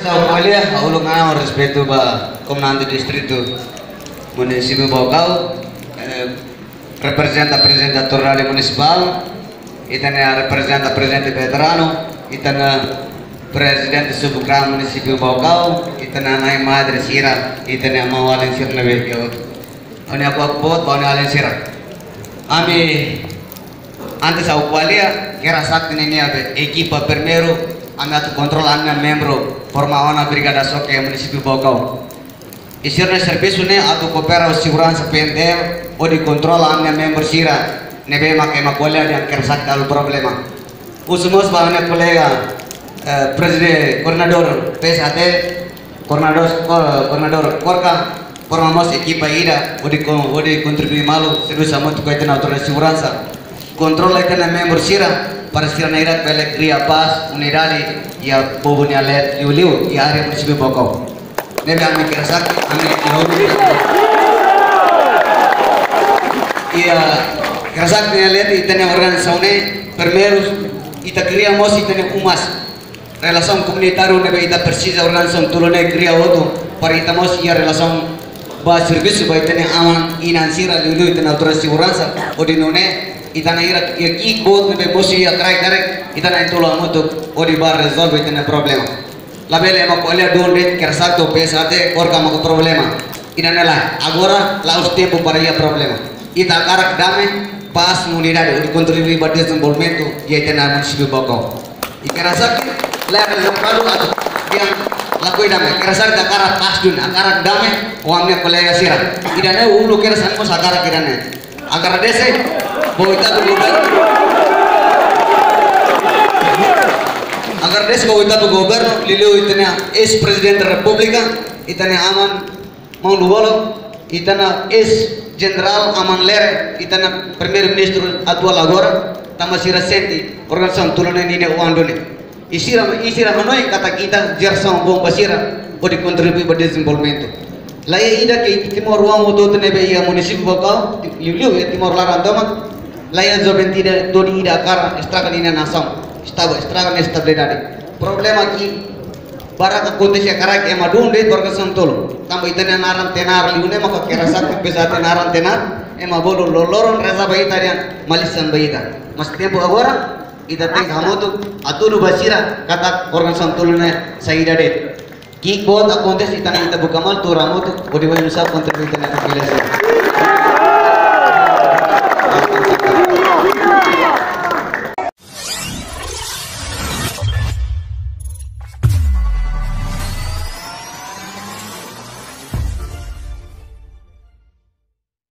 Ciao Malia, aulo nga respeto ba comandante distrito municipio Bocau, representa presidente attornale municipal, itana representa presidente veterano, itana presidente subukram municipio Bocau, itana nai madre sira, itana mawalin sirna begiot. Ani aku bot bawani alin sira. Ami antes au qualia era sakti ini abe equipa primero. Ami atu kontrol anna membro forma ona brigada soke municipio Bocau. Isirna serviço ne atu coopera segurança pendel o di kontrol anna membro sira nebe make makola yang kersak dalu problema. Usumos bahane kolega presiden coordinador PSAT coordinador Korka formamos equipa ida o di contribuir malu serviço amontu kaitan autoridade segurança kontrol itana membro sira para sira naira pele cria paz unidade ya bobunya let liu ya area municipio Bocau. Nebe ami kirasak ami iya kirasak ne let itane organizacione primeros ita criamos itane umas relação comunitário nebe ita precisa organização tulone cria outro para itamos ia relação ba serviço ba itane aman inansira liu itane autoridade segurança odinone itana ira ki bot nebe bosi ya trai kare itana intolo amoto odi bar resolve itana problema la bele ma ko le donde kersato pesate korka ma problema inana la agora la os tempo para ya problema ita karak dame pas unidade odi contribuir ba desenvolvimento ya itana municipio Bocau ikerasa la bele paru atau yang lakoi dame kerasa da karak pas dun akarak dame o amne kolega sira idane ulu kerasa mo sakara kirane agar dese boita tu agar des boita tu governo liliu itana es presidente republika itana aman mau lubolo itana es general aman lere itana primer ministro atual agora tamasira senti organização tulone nine uandone isira manoi kata kita jerson bom basira odi contribuir para desenvolvimento laia ida ke timor ruang oto tenebe ia municipio Bocau liu ya timor larantoma laia joventida doni ida kar estragan ina nação estava estragan estabilidade problema aqui baraka acontece karak ema dunde organização tolo tamba itana naran tenar liune maka kerasa pesa tenaran tenar ema bolo loloron reza baitarian malisan baita mas tempo agora ida tem hamoto atulu basira kata organização tolo ne saidade ki bot acontece itana ita bukamal tu ramoto odi vai usar contribuir itana